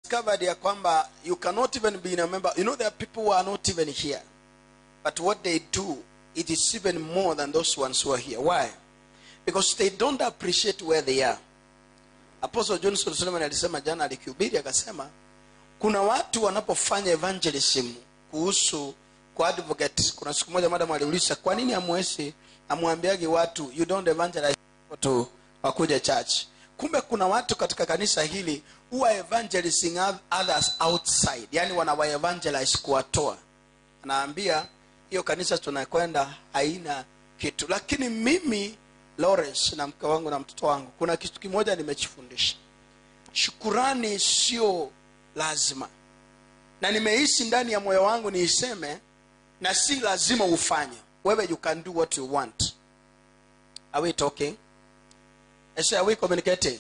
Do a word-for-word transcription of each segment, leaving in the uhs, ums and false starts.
discovered ya kwamba you cannot even be a member. You know, there are people who are not even here, but what they do, it is even more than those ones who are here. Why? Because they don't appreciate where they are. Apostle Johnson Solomon alisema jana, alikihubiri akasema kuna watu wanapofanya evangelism kuhusu kwa advocate. Kuna siku moja madam aliuliza kwa nini amwesi amwambiagi watu you don't evangelize to wakuja church. Kumbe kuna watu katika kanisa hili who are evangelizing others outside, yani wanawa evangelize kuwatoa. Anaambia hiyo kanisa tunakwenda haina kitu. Lakini mimi Lawrence na mke wangu na mtoto wangu, kuna kitu kimoja nimechifundisha. Shukurani sio lazima. Na nimeishi ndani ya moyo wangu niiseme, na si lazima ufanye. Wewe you can do what you want. Are we talking? I say, are we communicating?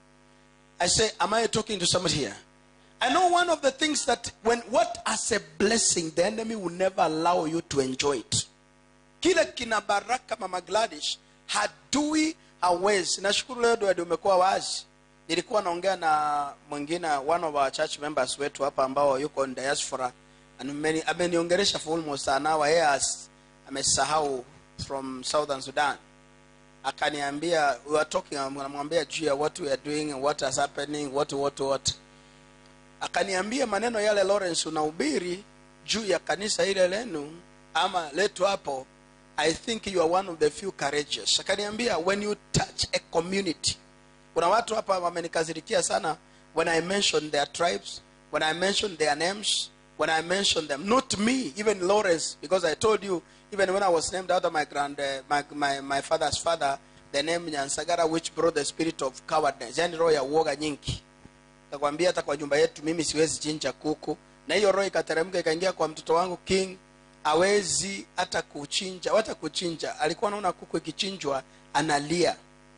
I say, am I talking to somebody here? I know one of the things that when what as a blessing, the enemy will never allow you to enjoy it. Kile kina baraka Mama Gladys, hadui hawezi. Nashukuru leo ndio umekuwa wazi. Nilikuwa naongea na mwingine, one of our church members wetu hapa ambao yuko in diaspora, and ameniongelesha for almost an hour. Yeye amesahau from Southern Sudan. Akaniambia, we were talking, anamwambia juu ya what we are doing and what is happening, what what what. Akaniambia maneno yale Lawrence unahubiri juu ya kanisa ile lenu ama letu hapo, I think you are one of the few courageous. Akaniambia when you touch a community, kuna watu hapa wamenikazirikia sana when I mention their tribes, when I mention their names, when I mention them, not me, even Lawrence, because I told you, even when I was named out of my grand, uh, my, my, my father's father, the name Nyansagara, which brought the spirit of cowardness, yani roho ya uoga nyingi. Takwambia hata kwa nyumba yetu mimi siwezi chinja kuku, na hiyo roho ikateremka ikaingia kwa mtoto wangu King, hawezi hata kuchinja, hata kuchinja. Alikuwa anaona kuku ikichinjwa analia,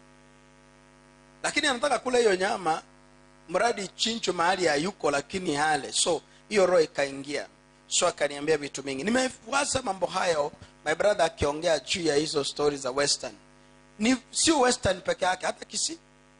lakini anataka kula hiyo nyama, mradi chinjwe mahali hayuko lakini hale. So hiyo roho ikaingia. So akaniambia vitu mingi. Nimefuasa mambo hayo, my brother akiongea juu ya hizo stories za Western. Ni si Western peke yake, hata Kisii,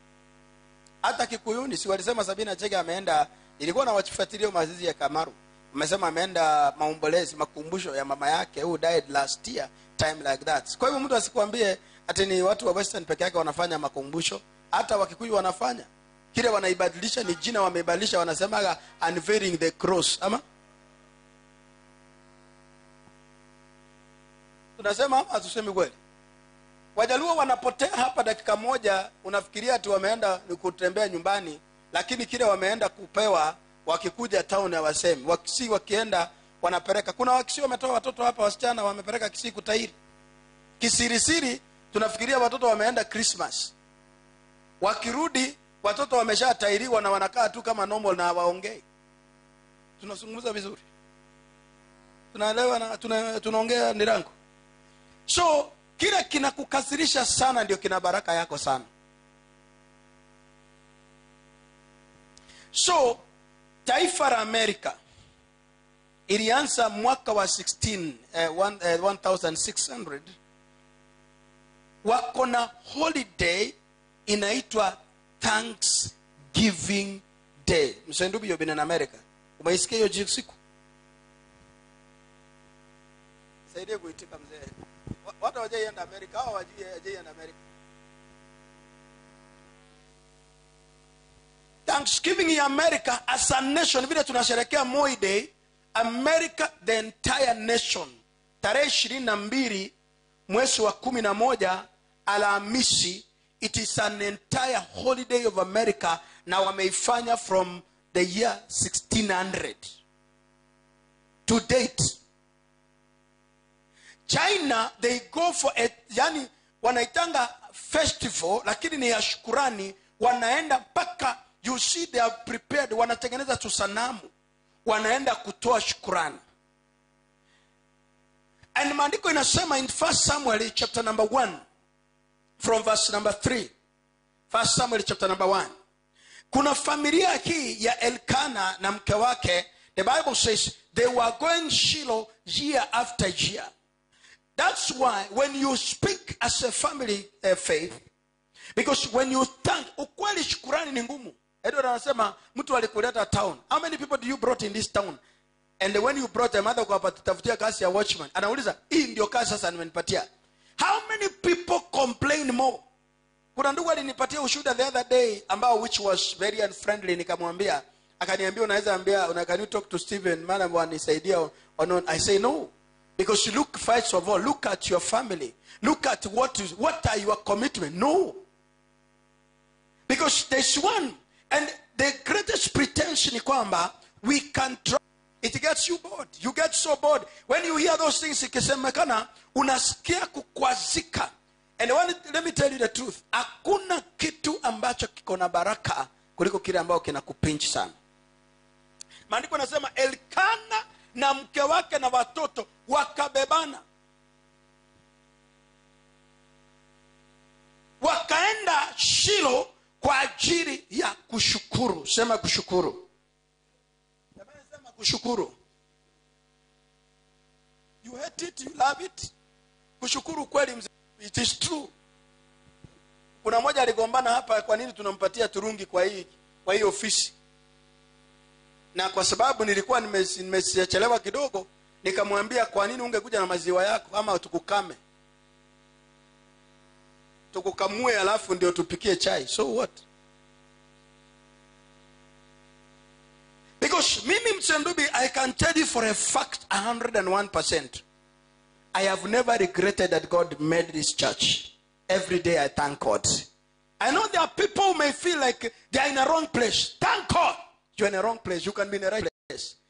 hata Kikuyuni. Si walisema Sabina Chege ameenda, ilikuwa na wachifuatilia mazizi ya Kamaru. Wamesema ameenda maombolezi, makumbusho ya mama yake who died last year time like that. Kwa hivyo mtu asikwambie ati ni watu wa Western peke yake wanafanya makumbusho. Hata Wakikuyu wanafanya. Kile wanaibadilisha ni jina wamebadilisha, wanasema unveiling the cross. Ama tunasema ama tuseme kweli? Wajaluo wanapotea hapa dakika moja, unafikiria ati wameenda kutembea nyumbani, lakini kile wameenda kupewa wakikuja town ya wasemi. Wakisi wakienda wanapeleka. Kuna Wakisi wametoa watoto hapa wasichana wamepeleka Kisii kutairi. Kisirisiri tunafikiria watoto wameenda Christmas. Wakirudi watoto wameshatairiwa na wanakaa tu kama normal na waongei. Tunazungumza vizuri. Tunaelewa na tuna, tunaongea nirango. So kile kinakukasirisha sana ndio kina baraka yako sana. So taifa la Amerika ilianza mwaka wa sixteen sixteen hundred. Wako na holiday inaitwa Thanksgiving Day. Msendubi hiyo bina na Amerika. Umeisikia hiyo siku? Saidie kuitika mzee. Watu wajaenda Amerika, hao wajui wajaenda Amerika. Thanksgiving in America as a nation, vile tunasherehekea Moi Day, America the entire nation, tarehe ishirini na mbili mwezi wa kumi na moja Alhamisi, it is an entire holiday of America, na wameifanya from the year sixteen hundred to date. China, they go for a, yani wanaitanga festival, lakini ni ya shukurani. Wanaenda mpaka, you see they are prepared, wanatengeneza tusanamu, wanaenda kutoa shukurani. And maandiko inasema in First Samuel chapter number one from verse number three. First Samuel chapter number one. Kuna familia hii ya Elkana na mke wake, the Bible says they were going Shiloh year after year. That's why when you speak as a family uh, faith, because when you thank, ukweli shukurani ni ngumu. Edward anasema mtu alikuleta town. How many people do you brought in this town? And when you brought a mother kwa tutafutia kazi ya watchman. Anauliza, hii ndio kazi sasa nimenipatia. How many people complain more? Kuna ndugu alinipatia ushuhuda the other day ambao which was very unfriendly, nikamwambia, akaniambia unaweza ambia, una can you talk to Stephen maana wanisaidia or not? I say no. Because you look, first of all, look at your family. Look at what is, what are your commitment? No. Because there's one, and the greatest pretension is kwamba we can try. It gets you bored. You get so bored. When you hear those things, ikisemekana, unasikia kukwazika. And one, let me tell you the truth. Hakuna kitu ambacho kiko na baraka kuliko kile ambao kinakupinch sana. Maandiko nasema Elkana na mke wake na watoto wakabebana. Wakaenda Shilo kwa ajili ya kushukuru. Sema kushukuru. Sema kushukuru. You hate it, you love it. Kushukuru kweli mzee. It is true. Kuna mmoja aligombana hapa, kwa nini tunampatia turungi kwa hii kwa hii ofisi? Na kwa sababu nilikuwa nimechelewa kidogo, nikamwambia kwa nini ungekuja na maziwa yako ama tukukame? Tukukamue alafu ndio tupikie chai. So what? Because mimi Msendubi, I can tell you for a fact one hundred one percent. I have never regretted that God made this church. Every day I thank God. I know there are people who may feel like they are in a wrong place. Thank God. You're in a wrong place. You can be in the right place.